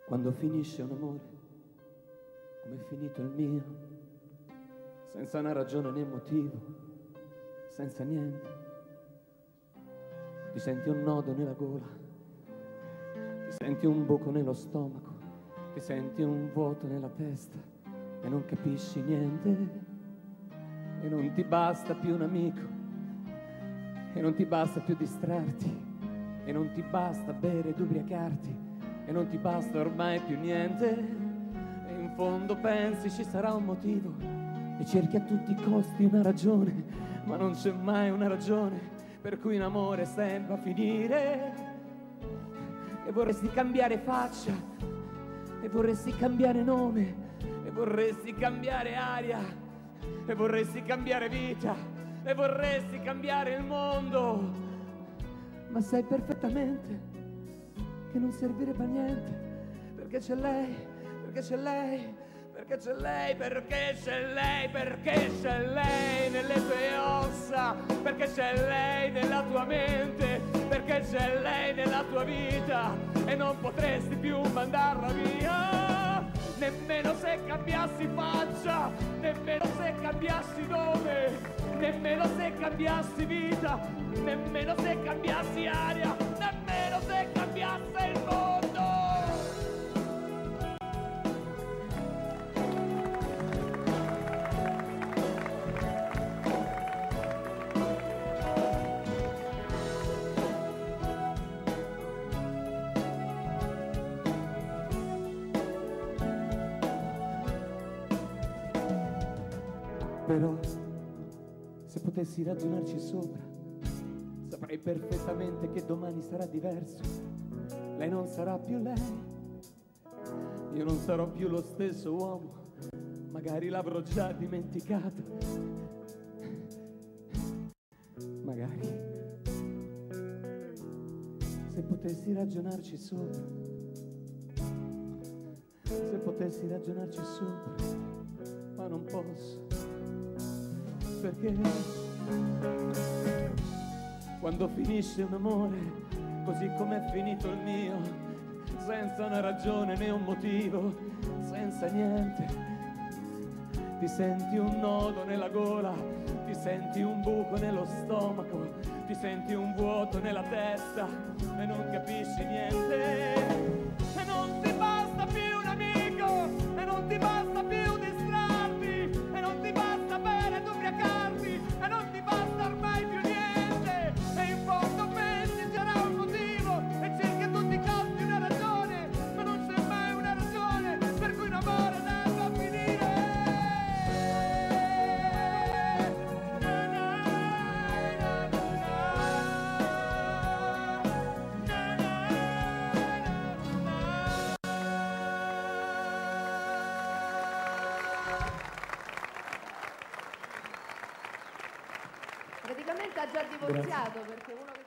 Quando finisce un amore, come è finito il mio, senza una ragione né motivo, senza niente, ti senti un nodo nella gola, ti senti un buco nello stomaco, ti senti un vuoto nella testa e non capisci niente, e non ti basta più un amico, e non ti basta più distrarti, e non ti basta bere ed ubriacarti, e non ti basta ormai più niente, e in fondo pensi ci sarà un motivo e cerchi a tutti i costi una ragione, ma non c'è mai una ragione per cui un amore sembra finire, e vorresti cambiare faccia, e vorresti cambiare nome, e vorresti cambiare aria, e vorresti cambiare vita, e vorresti cambiare il mondo, ma sai perfettamente che non servirebbe a niente, perché c'è lei, perché c'è lei, perché c'è lei, perché c'è lei, perché c'è lei nelle tue ossa, perché c'è lei nella tua mente, perché c'è lei nella tua vita, e non potresti più mandarla via, nemmeno se cambiassi faccia, nemmeno se cambiassi nome, nemmeno se cambiassi vita, nemmeno se cambiassi aria, nemmeno se cambiasse il mondo. Però se potessi ragionarci sopra, saprei perfettamente che domani sarà diverso. Lei non sarà più lei, io non sarò più lo stesso uomo, magari l'avrò già dimenticato, magari. Se potessi ragionarci sopra, se potessi ragionarci sopra, ma non posso, perché quando finisce un amore, così come è finito il mio, senza una ragione né un motivo, senza niente, ti senti un nodo nella gola, ti senti un buco nello stomaco, ti senti un vuoto nella testa e non capisci niente, e non ti basta più un amico, e non ti basta più distrarti, e non ti basta bere ed ubriacarti, e non ti basta ormai più niente, e in fondo pensi c'era un motivo e cerchi a tutti i costi una ragione, ma non c'è mai una ragione per cui un amore debba finire. Praticamente ha già divorziato. Grazie. Perché uno che